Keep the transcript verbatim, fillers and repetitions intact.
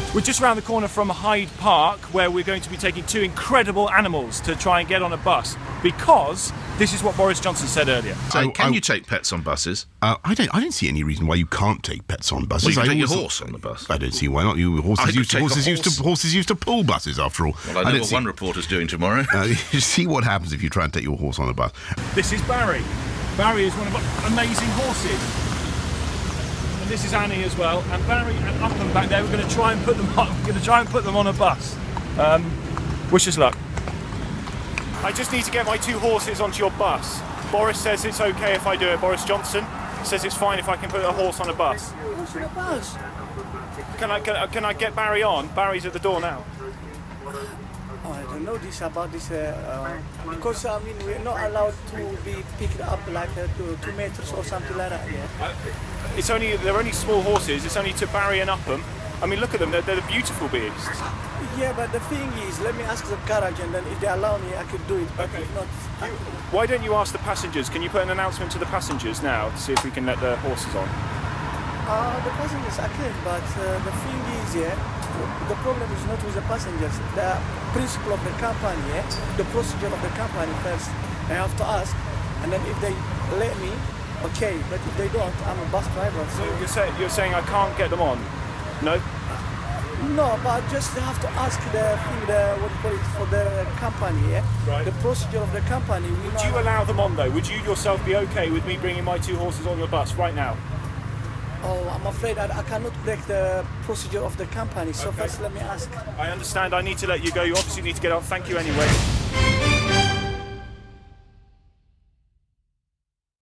We're just around the corner from Hyde Park, where we're going to be taking two incredible animals to try and get on a bus, because this is what Boris Johnson said earlier. So, I- can I- you take pets on buses? Uh, I don't. I don't see any reason why you can't take pets on buses. Well, you can I take your always- horse on the bus. I don't see why not. You I horses could used to take a horses used to horse. horses used to pull buses after all. Well, I know don't what see, one reporter's doing tomorrow. uh, you see what happens if you try and take your horse on a bus. This is Barry. Barry is one of our amazing horses. And this is Annie as well. And Barry and Upham back there, we're going to try and put them on, we're going to try and put them on a bus. Um, wish us luck. I just need to get my two horses onto your bus. Boris says it's okay if I do it. Boris Johnson says it's fine if I can put a horse on a bus. Horse on a bus? Can I, can, I- can I get Barry on? Barry's at the door now. Oh, I don't know this about this, uh, uh, because I mean we're not allowed to be picked up like uh, two, two meters or something like that. Yeah. It's only, they're only small horses. It's only to Barry and Upham. I mean, look at them. They're, they're the beautiful beasts. Yeah, but the thing is, let me ask the garage, and then if they allow me, I could do it. But if not, I, Why don't you ask the passengers? Can you put an announcement to the passengers now to see if we can let the horses on? uh, the passengers I can. But uh, the thing is, yeah, the problem is not with the passengers. The principle of the company, yeah, the procedure of the company first. I have to ask, and then if they let me, okay. But if they don't, I'm a bus driver. So So you're, say, you're saying I can't get them on? No? no, but just have to ask the thing, the what do you call it, for the company, yeah. Right. The procedure of the company. We Would you allow them on though? Would you yourself be okay with me bringing my two horses on your bus right now? Oh, I'm afraid I, I cannot break the procedure of the company. So Okay. first, let me ask. I understand I need to let you go. You obviously need to get up. Thank you anyway.